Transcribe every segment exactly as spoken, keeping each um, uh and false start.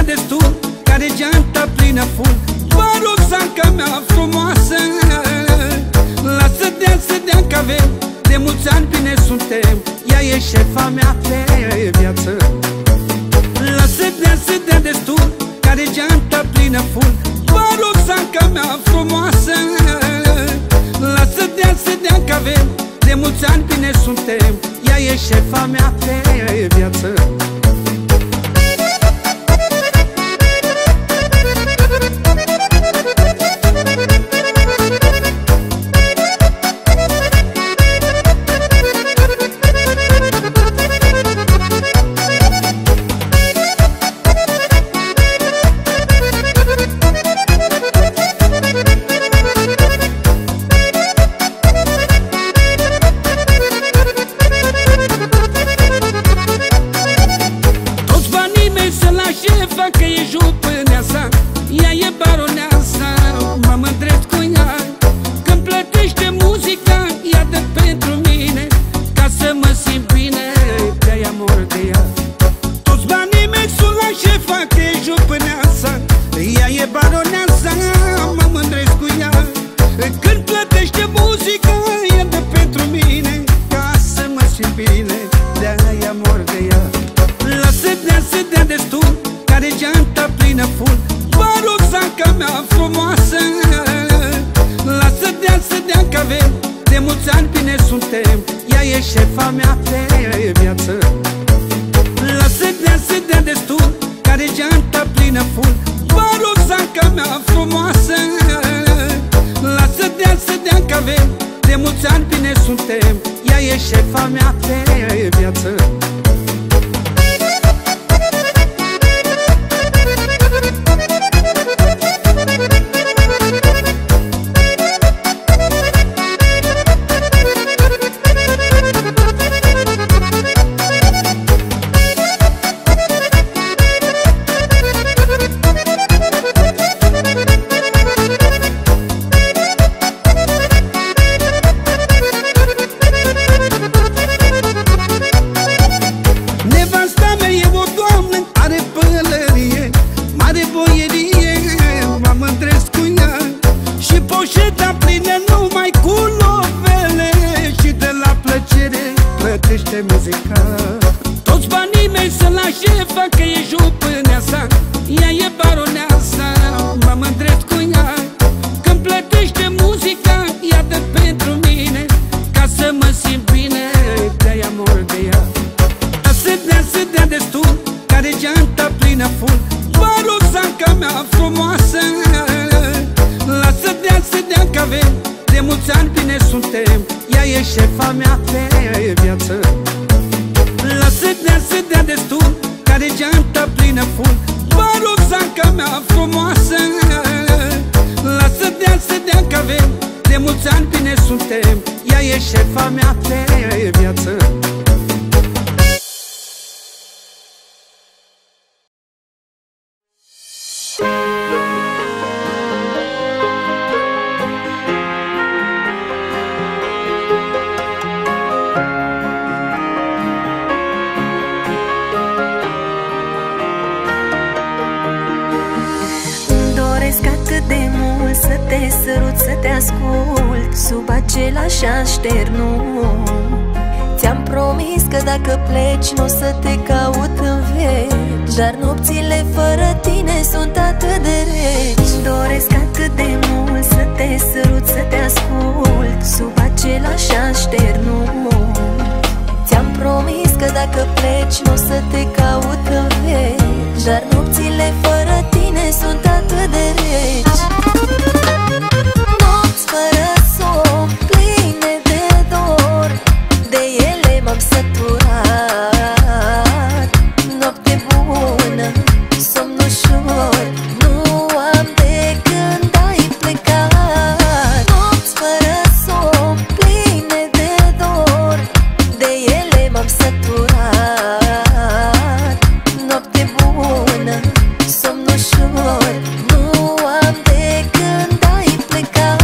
dea destul, care geanta plină full. Vă rog, zanca mea frumoasă, lasă dea să dea că avem de mulți ani bine suntem. Ea e șefa mea pe viață. Lasă dea să dea destul, care geanta plină full. Vă rog, zanca mea frumoasă, lasă dea să dea că avem de mulți ani bine suntem. Ea e șefa mea pe viață. Că e jupâneasa, ea e baroneasa, mă mândresc cu ea. Când plătește muzica, ea dă pentru mine, ca să mă simt bine, de-aia mor de ea. Toți banii mei sunt la șefa, că e jupâneasa, ea e baroneasa, mă mândresc cu ea. Când plătește muzica, ea dă pentru mine, ca să mă simt bine, de-aia mor de ea. Lasă dea să dea destul, care geanta plină full. Vă rog, zanca mea frumoasă, lasă dea să dea că avem de mulți ani bine suntem. Ea e șefa mea pe viață. Lasă dea să dea destul, care geanta plină full. Vă rog, zanca mea frumoasă, lasă dea să dea că avem de mulți ani bine suntem. Ea e șefa mea pe viață. Toți banii mei sunt la șefa, că e jupâneasa, ea e baroneasa, mă mândresc cu ea. Când plătește muzica, ea dă pentru mine, ca să mă simt bine, de-aia mor de ea. Lasă dea să dea destul, care geanta plină full. Vă rog, zanca mea frumoasă, lasă dea să dea că avem de mulți ani bine suntem. Ea e șefa mea pe viață. Lasă dea să dea destul, care geanta plină full. Vă rog, zanca mea frumoasă, lasă dea să dea că avem de mulți ani bine suntem. Ea e șefa mea pe viață. Să te sărut, să te ascult sub același așternut. Ți-am promis că dacă pleci n-o să te caut în veci, dar nopțile fără tine sunt atât de reci. Doresc atât de mult să te sărut, să te ascult sub același așternut. Ți-am promis că dacă pleci n-o să te caut în veci, dar nopțile fără tine sunt atât de reci. Nopți fără somn, pline de dor, de ele m-am săturat. Noapte bună, somn ușor, nu am de când ai plecat. Nopți fără somn, pline de dor, de ele m-am săturat. Noapte bună, somn ușor, nu am de când ai plecat.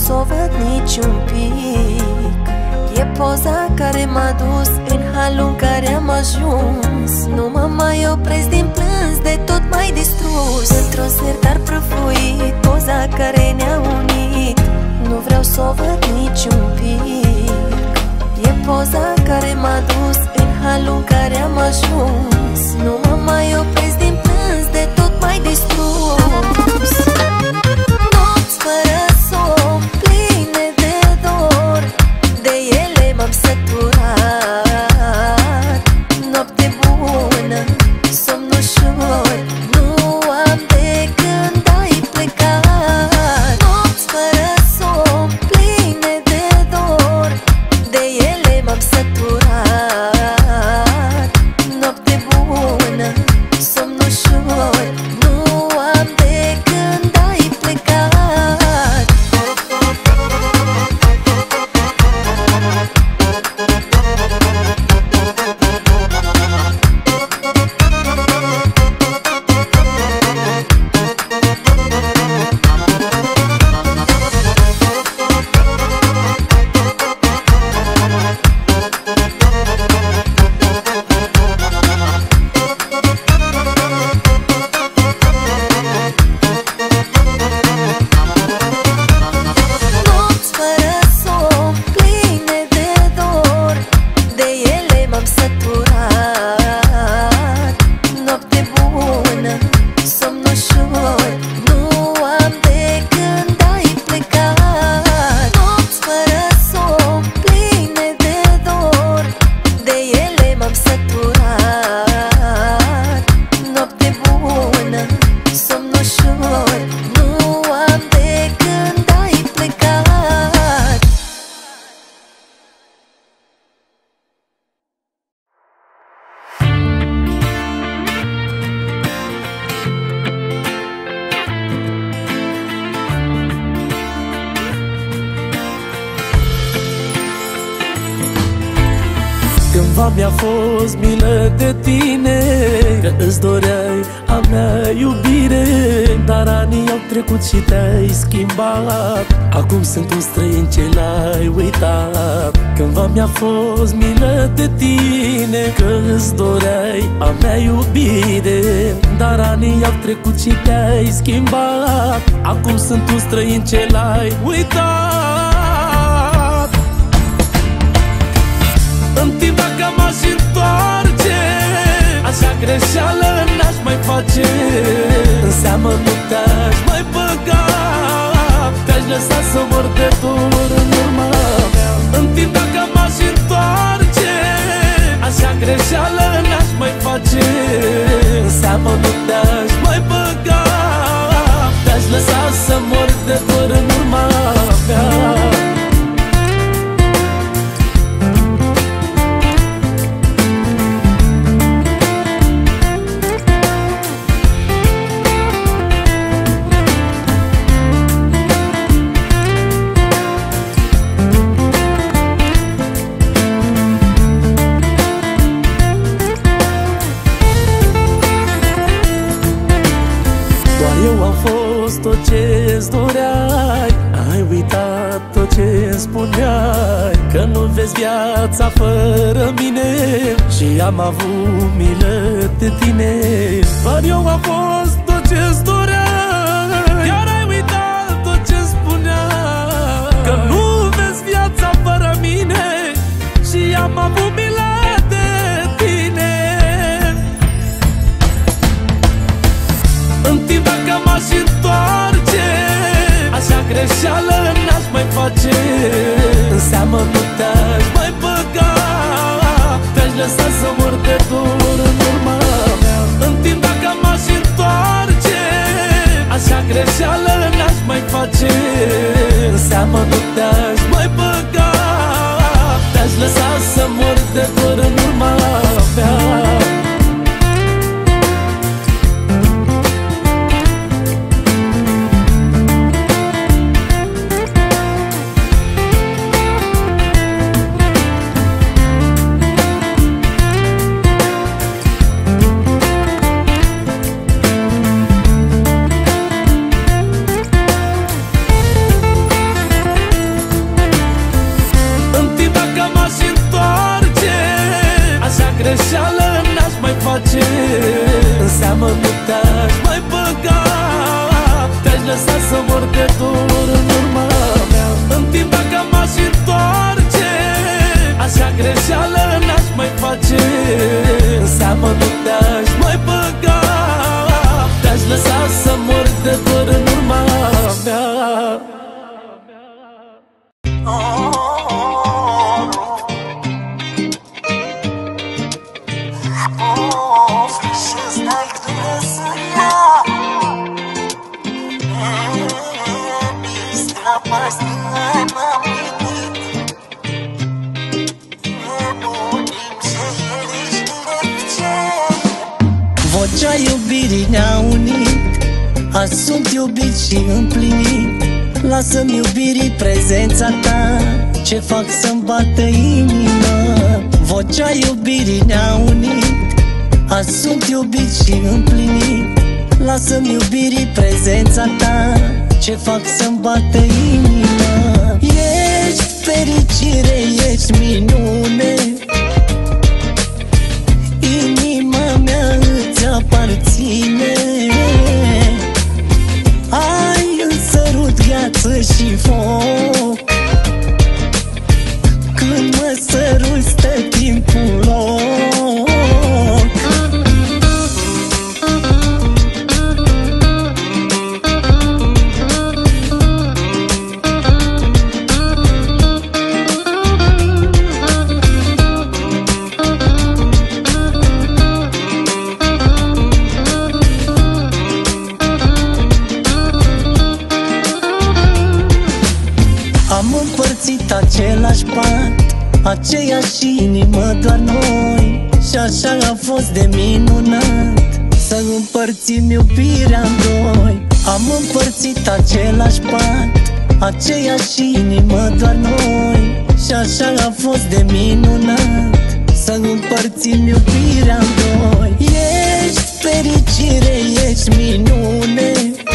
s-o văd nici un pic. E poza care m-a dus în halul în care am ajuns. Nu mă mai opresc din plâns, de tot mai distrus. Într-un sertar prăfuit, poza care ne-a unit. Nu vreau s-o văd nici un pic. E poza care m-a dus în halul în care am ajuns. Nu mă mai opresc din plâns, de tot mai distrus. Nopți fără somn, pline de dor, de ele m-am săturat. Noapte bună, somn ușor, nu am de când ai plecat. Nopți fără somn, pline de dor, de ele m-am săturat. Noapte bună, somn ușor, nu am de când ai plecat. Nopți fără somn, pline de dor, de ele m-am săturat. Noapte bună, somn ușor, nu am de când ai plecat. Nopți fără somn, pline de dor, de ele m-am săturat. Noapte bună, somn ușor, nu am de când ai plecat. Cândva mi-a fost milă de tine, că îți doreai a mea iubire. Dar anii au trecut și te-ai schimbat, acum sunt un străin ce l-ai uitat. Cândva mi-a fost milă de tine, că îți doreai a mea iubire. Dar anii au trecut și te-ai schimbat, acum sunt un străin ce l-ai uitat. În timp dacă m-aș întoarce, așa greșeală n-aș mai face. În seamă nu te-aș mai băga, te-aș lăsa să mor de dor în urma mea. În timp dacă m-aș întoarce, așa greșeală n-aș mai face. În seamă nu te-aș mai băga, te-aș lăsa să mor de dor în urma mea. Tot ce-ți doreai, ai uitat tot ce-mi spuneai, că nu vezi viața fără mine și am avut milă de tine. Doar eu am fost tot ce-ți doreai, iar ai uitat tot ce-mi spuneai, că nu vezi viața fără mine și am avut milă de tine. În timp dacă m-aș întoarce, așa greșeală n-aș mai face. În seamă nu te-aș mai băga, te-aș lăsa să mor de dor în urma mea. În timp dacă m-aș întoarce, așa greșeală n-aș mai face. În seamă nu te-aș mai băga, te-aș lăsa să mor de dor în urma mea. m-aș întoarce, așa greșeală n-aș mai face. În seamă nu te-aș mai băga, te-aș lăsa să mor de dor în urma mea. Vocea iubirii ne-a unit, azi sunt iubit și împlinit. Lasă-mi iubirii prezența ta, ce fac să-mi bată inima. Vocea iubirii ne-a unit, azi sunt iubit și împlinit. Lasă-mi iubirii prezența ta, ce fac să-mi bată inima. Ești fericire, ești minune, inima mea îți aparține. Ai în sărut gheață și foc, când mă sărut stă timpul loc. Am împărțit același pat, aceeași inimă doar noi, și așa a fost de minunat să împărțim iubirea în doi. Am împărțit același pat, aceeași inimă doar noi, și așa a fost de minunat să împărțim iubirea în doi. Ești fericire, ești minune,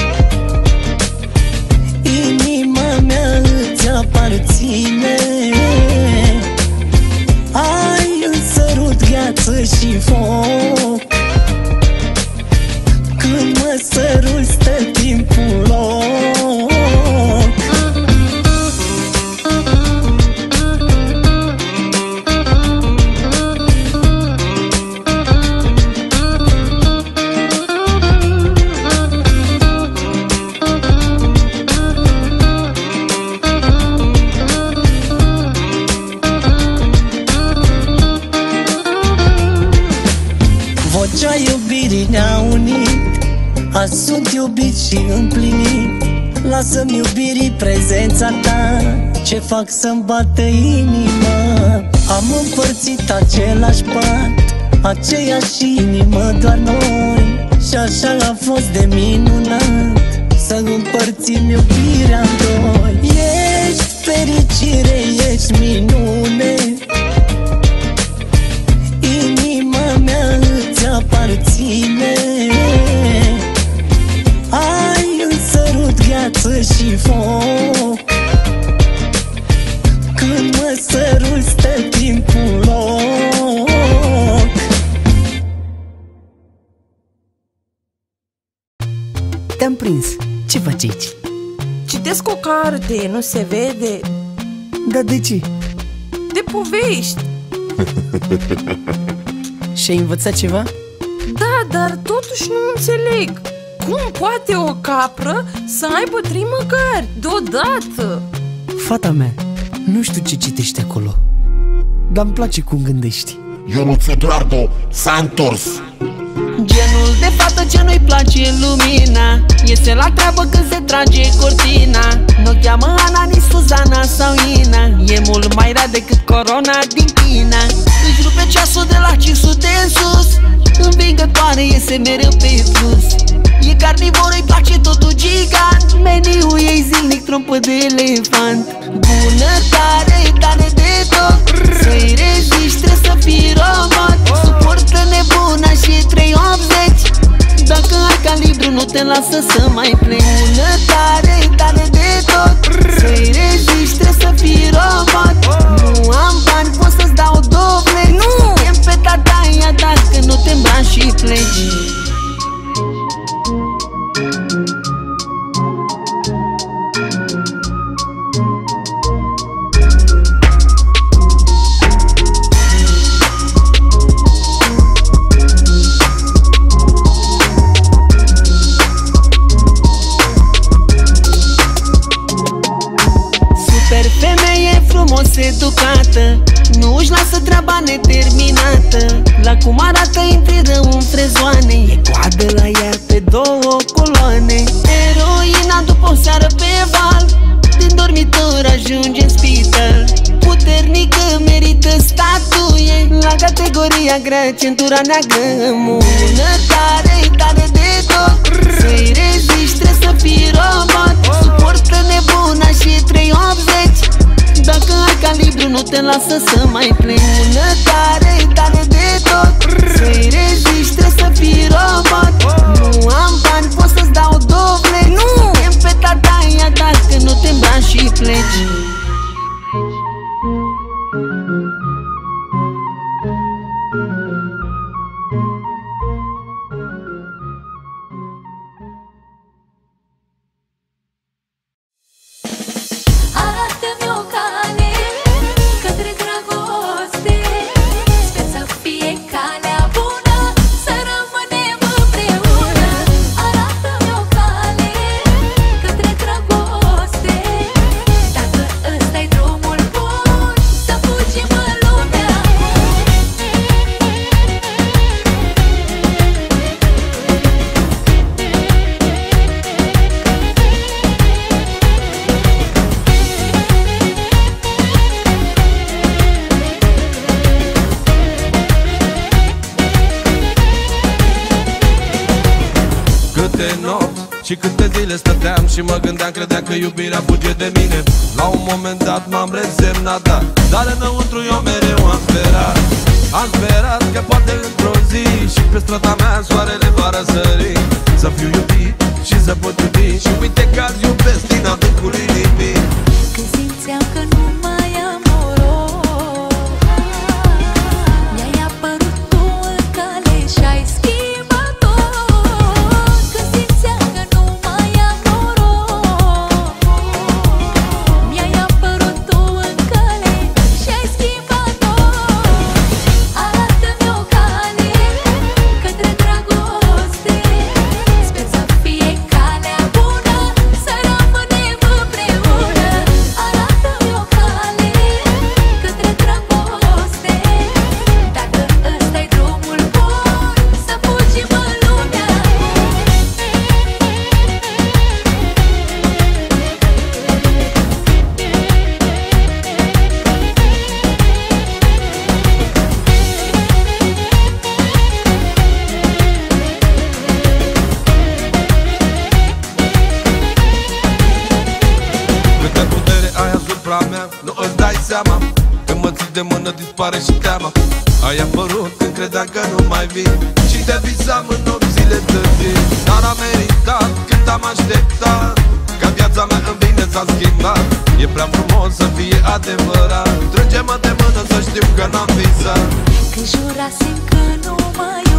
inima mea îți aparține. Ai în sărut gheață și foc, când mă sărut stă timpul loc. Vocea iubirii ne-a unit, azi sunt iubit și împlinit. Lasă-mi iubirii prezența ta, ce fac să-mi bată inima. Am împărțit același pat, aceeași inimă doar noi, și așa a fost de minunat să împărțim iubirea în doi. Ești fericire, ești minune, inima mea îți aparține. Ai în sărut gheață și foc, când mă sărut stă timpul loc. Te-am prins. Ce faci aici? Citesc o carte, nu se vede. Da, de ce? De povești. Și ai învățat ceva? Da, dar totuși nu înțeleg. Cum poate o capră să aibă trei măgari deodată? Fata mea, nu știu ce citești acolo, dar îmi place cum gândești. Ionuț Eduardo s-a întors. Genul de fată ce nu-i place lumina, iese la treabă când se trage cortina. Nu cheamă Ana, nici Suzana sau Ina, e mult mai rea decât corona din China. Își rupe ceasul de la cinci sute în sus, învingătoare iese mereu pe sus. E carnivoră, îi place totul gigant, meniul ei zilnic trompă de elefant. Bună tare, tare de tot, să-i reziști trebuie să fii robot. Suportă nebuna și trei optzeci, dacă ai calibru nu te lasă să mai pleci. Bună tare, tare de tot, să-i reziști trebuie să fii robot. Nu am bani, pot să-ți dau două pleci, nu! Chem pe tataia dacă nu te îmbraci și pleci. frumos educată, nu își lasă treaba neterminată. La cum arată intră în frezoane, e coadă la ea pe două coloane. Eroina după o seară pe val, din dormitor ajunge în spital. Puternică merită statuie, la categoria grea centura neagră. Mână tare, tare de tot, să-i reziști trebuie să fii robot. Suportă nebuna și trei optzeci, dacă ai calibru nu te lasă să mai pleci. Mână tare, tare de tot, să-i reziști trebuie să fii robot. Nu am bani, pot să-ți dau două fleci. Nu! Tem pe tataia dacă nu te îmbraci și pleci. Și câte zile stăteam și mă gândeam, credeam că iubirea fuge de mine. La un moment dat m-am rezemnat, da, dar înăuntru eu mereu am sperat. Am sperat că poate într-o zi și pe strada mea soarele va răsări, să fiu iubit și să pot iubi. Și uite că azi iubesc din adâncul inimii. Când simțeam că nu mai am noroc, mi-ai apărut tu în cale și-ai schimbat tot. Când simțeam că nu mai am noroc, mi-ai apărut tu în cale și-ai schimbat tot. Arată-mi o cale către dragoste, sper să fie calea bună, să rămânem împreună. Arată-mi o cale către dragoste, dacă ăsta-i drumul bun, să fugim în lumea. Câtă putere ai asupra mea, nu îți dai seama. Când mă ții de mână dispare și teama. Ai apărut când credeam că nu mai vin și te visam în nopțile târzii. Dar am meritat cât am așteptat, ca viața mea în bine s-a schimbat. E prea frumos să fie adevărat, strânge-mă de mână să știu că n-am visat. Când jurasem că nu mai